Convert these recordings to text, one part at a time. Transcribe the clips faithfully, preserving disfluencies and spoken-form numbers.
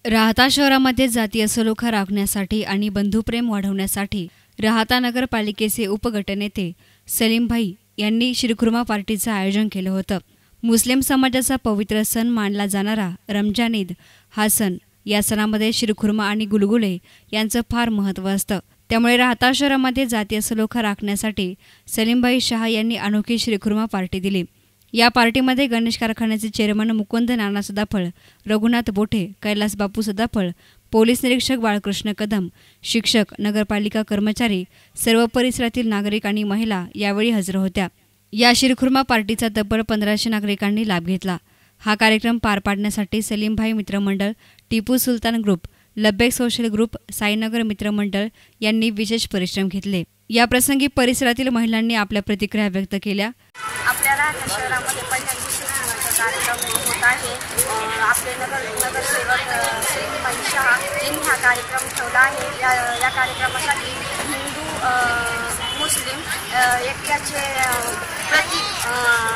राहता शहरामध्ये जातीय सलोखा राखण्यासाठी आणि बंधुप्रेम वाढवण्यासाठी राहता नगरपालिकेचे उपगटनेते सलीम भाई यांनी शीरखुर्मा पार्टीचं आयोजन केलं होतं। मुस्लिम समाजाचा पवित्र सण मानला जाणारा रमजान ईद हा सण या सणामध्ये शीरखुर्मा आणि गुलगुले यांचं फार महत्त्व असतं। त्यामुळे राहता शहरामध्ये जातीय सलोखा राखण्यासाठी सलीम भाई शाह यांनी अनोखी शीरखुर्मा पार्टी दिली। या पार्टीमध्ये गणेश कारखान्याचे चेअरमन मुकुंद नाना सदाफळ, रघुनाथ बोठे, कैलास बापू सदाफळ, पोलीस निरीक्षक बाळकृष्ण कदम, शिक्षक, नगरपालिका कर्मचारी, सर्व परिसरातील नागरिक आणि महिला यावेळी हजर होत्या। या शीरखुर्मा पार्टीचा तब्बल पंधराशे नागरिकांनी लाभ घेतला। हा कार्यक्रम पार पाडण्यासाठी सलीम भाई मित्रमंडळ, Tipu Sultan group, Labbaik social group, Sainagar मित्रमंडळ यांनी विशेष परिश्रम घेतले। या प्रसंगी परिसरातील महिलांनी आपल्या प्रतिक्रिया व्यक्त केल्या। आपल्या राहता शहरामध्ये पहिल्या दिवशी कार्यक्रम होत आहे। आपले नगर नगरसेवक सलीम भाई शाह यांनी हा कार्यक्रम ठेवला आहे। या या कार्यक्रमासाठी हिंदू मुस्लिम ऐक्याचे प्रतीक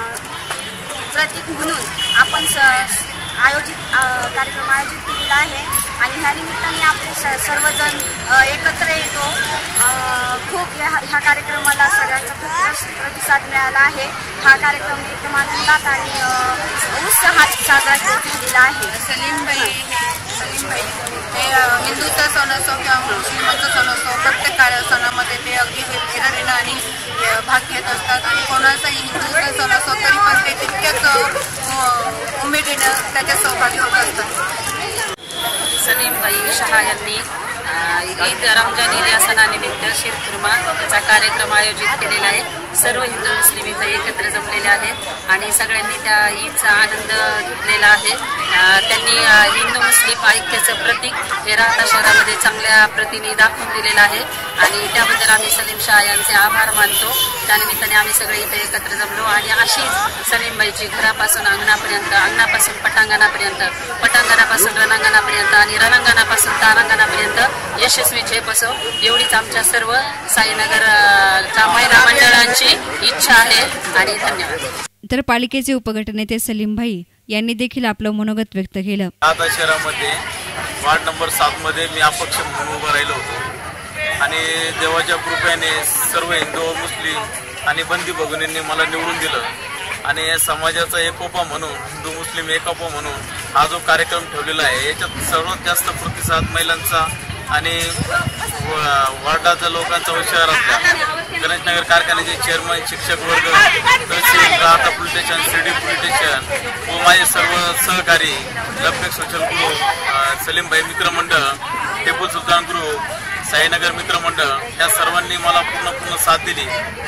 प्रतीक म्हणून आपण आयोजित कार्यक्रम आयोजित केलेला आहे आणि ह्या निमित्ताने आपले सर्वजण एकत्र येतो। खूप ह्या ह्या कार्यक्रमाला सगळ्यांचा खूप प्रतिसाद मिळाला आहे। हा कार्यक्रम एकदम आनंदात आणि उत्साहात साजरा झालेला आहे। सलीम भाई सलीम भाई हे हिंदूचा सण असो किंवा मुस्लिमांचा सण असो, प्रत्येक कार्य सणामध्ये ते अगदी हिरारीनं आणि भाग घेत असतात आणि कोणाचाही हिंदूचा सण असो तरी पण ते तितक्याच उमेदीनं त्याच्यात सहभागी होत असतात। सलीम भाई शाह यांनी ईद रमजान ईद या सणानिमित्त शीरखुर्माचा कार्यक्रम आयोजित केलेला आहे। सर्व हिंदू मुस्लिम इथं एकत्र जमलेले आहेत आणि सगळ्यांनी त्या ईदचा आनंद घेतलेला आहे। त्यांनी हिंदू मुस्लिम ऐक्याचं प्रतीक हे राहता शहरामध्ये चांगल्या प्रतीने दाखवून दिलेलं आहे आणि त्याबद्दल आम्ही सलीम शाह यांचे आभार मानतो। त्यानिमित्ताने आम्ही सगळे इथे एकत्र जमलो आणि अशीच सलीम भाईची घरापासून अंगणापर्यंत, अंगणापासून पटांगणापर्यंत, पटांगणापासून रणांगणापर्यंत आणि रणांगणापासून तारांगणापर्यंत यशस्वी झेप असो एवढीच आमच्या सर्व साईनगरच्या महिला मंडळांची इच्छा आहे आणि धन्यवाद। तर पालिकेचे उपगटनेते सलीम भाई यांनी देखील आपलं मनोगत व्यक्त केलं। राहता शहरामध्ये वार्ड नंबर सात मध्ये मी अपक्ष म्हणून उभा राहिलो होतो आणि देवाच्या कृपेने सर्व हिंदू मुस्लिम आणि बंदी भगिनींनी मला निवडून दिलं आणि या समाजाचा एकोपा म्हणून, हिंदू मुस्लिम एकोपा म्हणून हा जो कार्यक्रम ठेवलेला आहे याच्यात सर्वात जास्त प्रतिसाद महिलांचा आणि वार्डाच्या लोकांचा व शहरातल्या गणेशनगर कारखान्याचे चेअरमन, शिक्षक वर्ग, तहसील, Rahata police station, Shirdi police station व माझे सर्व सहकारी, लब्बेक सोशल ग्रुप, सलीम भाई मित्रमंडळ, टिपू सुलतान ग्रुप, साईनगर मित्रमंडळ या सर्वांनी मला पूर्ण पूर्ण साथ दिली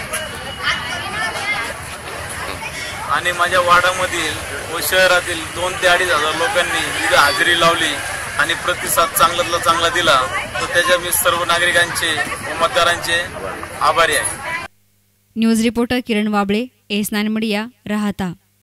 आणि माझ्या वार्डामधील व शहरातील दोन ते अडीच हजार लोकांनी इथं हजेरी लावली आणि प्रतिसाद चांगल्यातला चांगला दिला, तर त्याच्या मी सर्व नागरिकांचे व मतदारांचे आभारी आहे। News reporter Kiran Wable, S nine media, राहता।